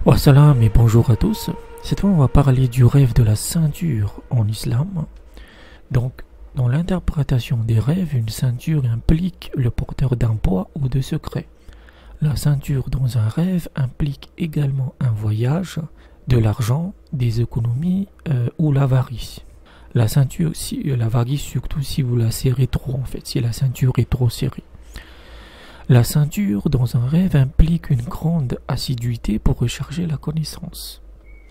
Wassalam et bonjour à tous. Cette fois, on va parler du rêve de la ceinture en islam. Donc, dans l'interprétation des rêves, une ceinture implique le porteur d'un poids ou de secrets. La ceinture dans un rêve implique également un voyage, de l'argent, des économies ou l'avarice. La ceinture, l'avarice surtout si vous la serrez trop en fait, si la ceinture est trop serrée. La ceinture dans un rêve implique une grande assiduité pour rechercher la connaissance.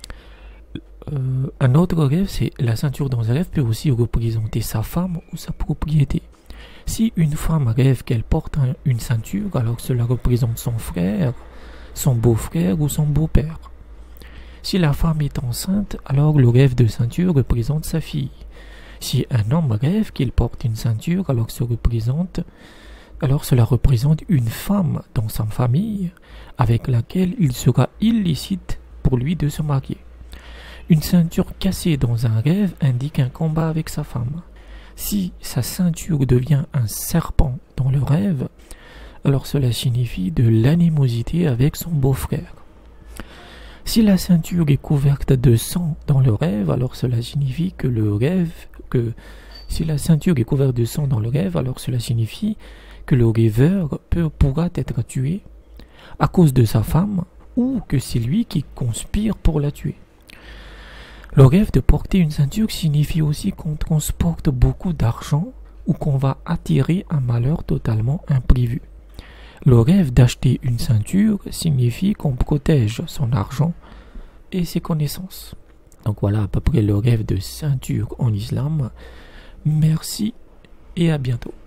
Un autre rêve, c'est la ceinture dans un rêve peut aussi représenter sa femme ou sa propriété. Si une femme rêve qu'elle porte une ceinture, alors cela représente son frère, son beau-frère ou son beau-père. Si la femme est enceinte, alors le rêve de ceinture représente sa fille. Si un homme rêve qu'il porte une ceinture, alors cela représente une femme dans sa famille avec laquelle il sera illicite pour lui de se marier. Une ceinture cassée dans un rêve indique un combat avec sa femme. Si sa ceinture devient un serpent dans le rêve, alors cela signifie de l'animosité avec son beau-frère. Si la ceinture est couverte de sang dans le rêve, alors cela signifie si la ceinture est couverte de sang dans le rêve, alors cela signifie que le rêveur pourra être tué à cause de sa femme ou que c'est lui qui conspire pour la tuer. Le rêve de porter une ceinture signifie aussi qu'on transporte beaucoup d'argent ou qu'on va attirer un malheur totalement imprévu. Le rêve d'acheter une ceinture signifie qu'on protège son argent et ses connaissances. Donc voilà à peu près le rêve de ceinture en islam. Merci et à bientôt.